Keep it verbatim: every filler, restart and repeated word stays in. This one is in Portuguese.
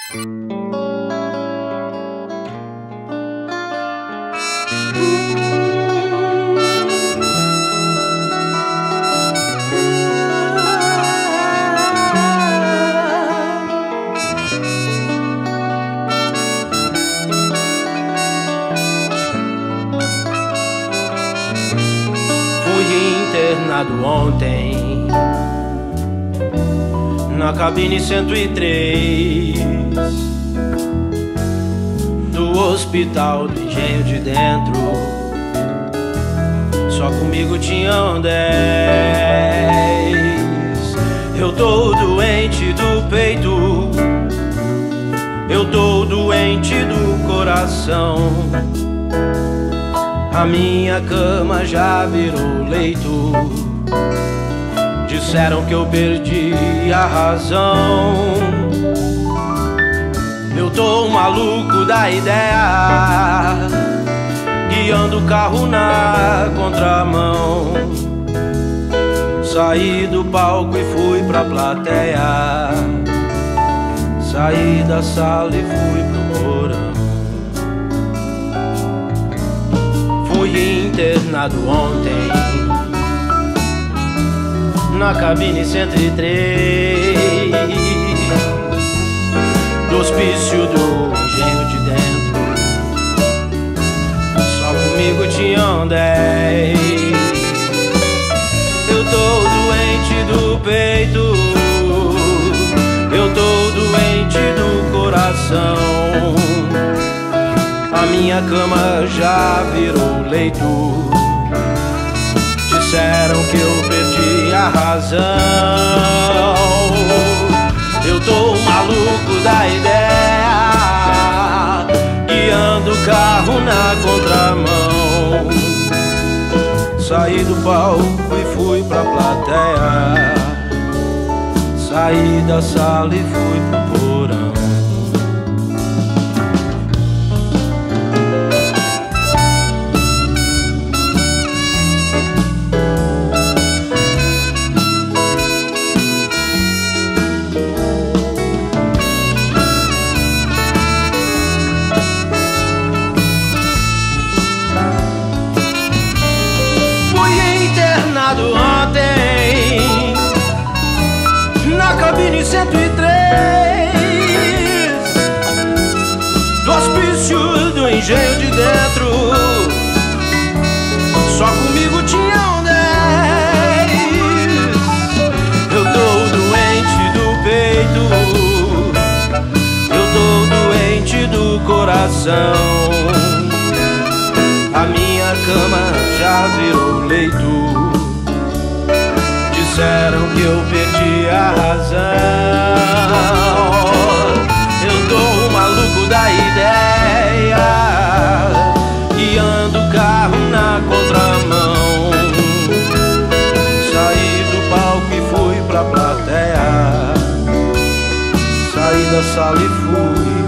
Internado ontem na cabine cento e três do hospital do Engenho de Dentro. Só comigo tinham dez. Eu tô doente do peito, eu tô doente do coração. A minha cama já virou leito. Disseram que eu perdi a razão. Eu tô maluco da ideia, guiando o carro na contramão. Saí do palco e fui pra plateia, saí da sala e fui pro porão. Fui internado ontem na cabine cento e três do hospício do Engenho de Dentro. Só comigo tinham dez. Eu tô doente do peito, eu tô doente do coração. A minha cama já virou leito. Disseram que eu perdi a razão. Eu tô maluco da ideia, guiando o carro na contramão. Saí do palco e fui pra plateia, saí da sala e fui pro porão. Ontem na cabine cento e três do hospício do Engenho de Dentro. Só comigo tinham dez. Eu tô doente do peito, eu tô doente do coração. A minha cama já virou leito. Disseram que eu perdi a razão. Eu tô maluco da ideia, guiando o carro na contramão. Saí do palco e fui pra plateia, saí da sala e fui